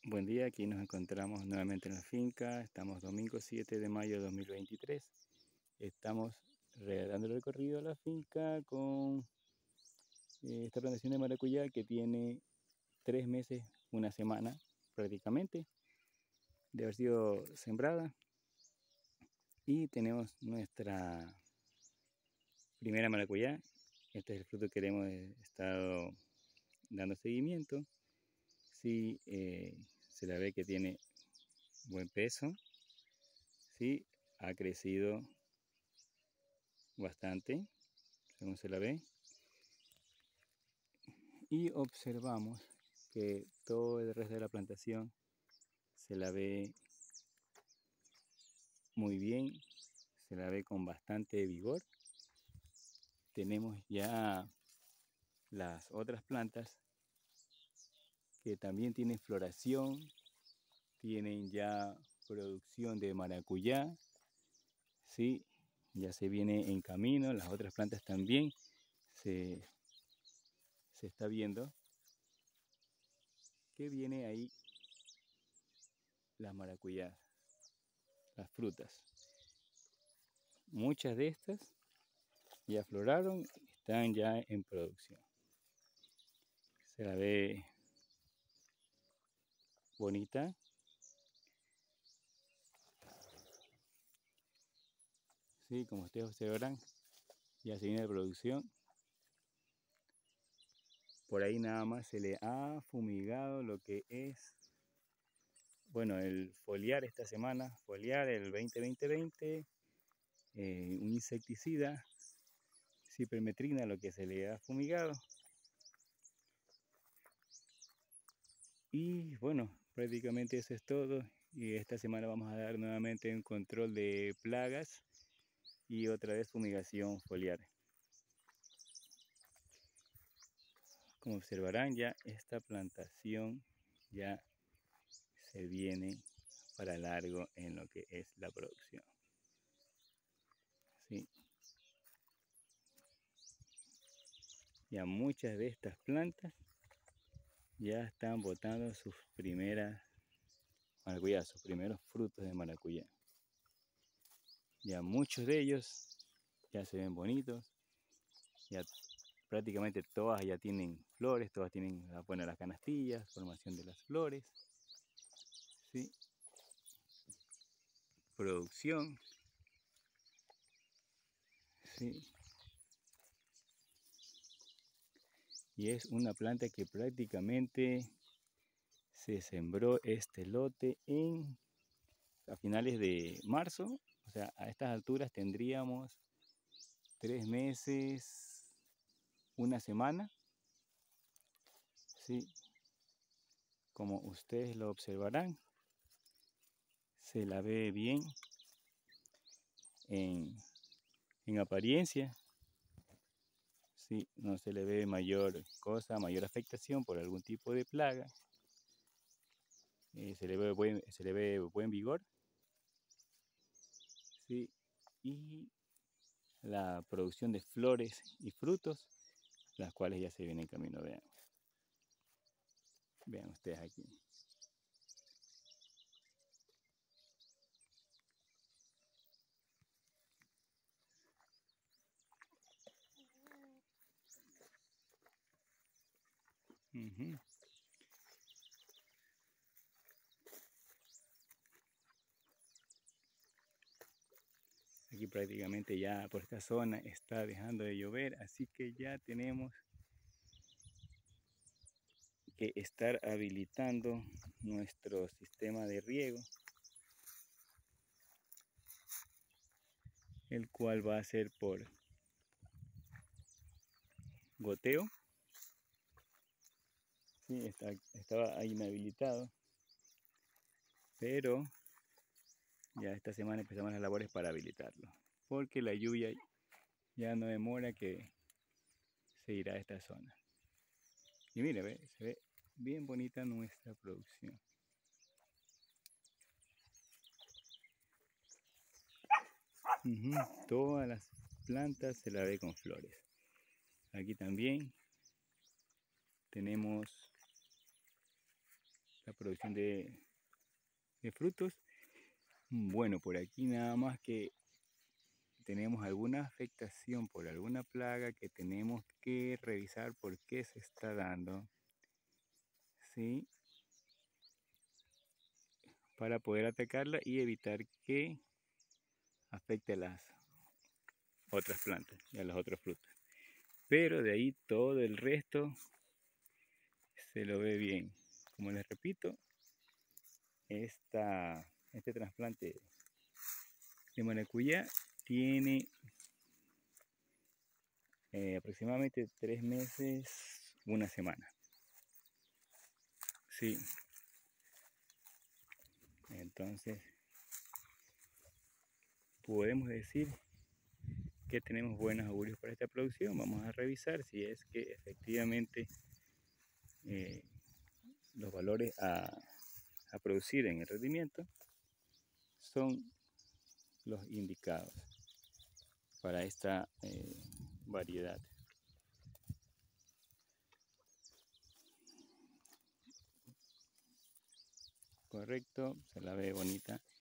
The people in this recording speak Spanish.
Buen día, aquí nos encontramos nuevamente en la finca. Estamos domingo 7 de mayo de 2023. Estamos dando el recorrido a la finca con esta plantación de maracuyá que tiene 3 meses, una semana prácticamente de haber sido sembrada. Y tenemos nuestra primera maracuyá. Este es el fruto que le hemos estado dando seguimiento. Sí, se la ve que tiene buen peso. Sí, ha crecido bastante, según se la ve. Y observamos que todo el resto de la plantación se la ve muy bien, se la ve con bastante vigor. Tenemos ya las otras plantas que también tienen floración, tienen ya producción de maracuyá, sí, ya se viene en camino. Las otras plantas también se está viendo que viene ahí las maracuyás, las frutas. Muchas de estas ya floraron, están ya en producción. Se la ve bonita. Sí, como ustedes observarán, ya se viene de producción. Por ahí nada más se le ha fumigado lo que es, bueno, el foliar esta semana, foliar el 20-20-20, un insecticida, cipermetrina, lo que se le ha fumigado. Y bueno, prácticamente eso es todo. Y esta semana vamos a dar nuevamente un control de plagas y otra vez fumigación foliar. Como observarán, ya esta plantación ya se viene para largo en lo que es la producción. ¿Sí? Ya muchas de estas plantas ya están botando sus primeras maracuyá, sus primeros frutos de maracuyá. Ya muchos de ellos ya se ven bonitos, ya prácticamente todas ya tienen flores, todas tienen, bueno, las canastillas, formación de las flores, ¿sí? Producción, ¿sí? Y es una planta que prácticamente se sembró este lote a finales de marzo. O sea, a estas alturas tendríamos 3 meses, una semana, ¿sí? Como ustedes lo observarán, se la ve bien en apariencia, ¿sí? No se le ve mayor cosa, mayor afectación por algún tipo de plaga. Se le ve buen vigor, ¿sí? Y la producción de flores y frutos, las cuales ya se vienen en camino. Vean ustedes aquí. Aquí prácticamente ya por esta zona está dejando de llover, así que ya tenemos que estar habilitando nuestro sistema de riego, el cual va a ser por goteo. Sí, estaba ahí inhabilitado, pero ya esta semana empezamos las labores para habilitarlo, porque la lluvia ya no demora que se irá a esta zona. Y mire, se ve bien bonita nuestra producción. Todas las plantas se la ve con flores. Aquí también tenemos producción de frutos. Bueno, por aquí nada más que tenemos alguna afectación por alguna plaga que tenemos que revisar por qué se está dando, ¿sí? Para poder atacarla y evitar que afecte a las otras plantas y a las otras frutas. Pero de ahí todo el resto se lo ve bien. Como les repito, este trasplante de maracuyá tiene aproximadamente 3 meses, una semana. Sí. Entonces, podemos decir que tenemos buenos augurios para esta producción. Vamos a revisar si es que efectivamente los valores a producir en el rendimiento son los indicados para esta variedad. Correcto, se la ve bonita.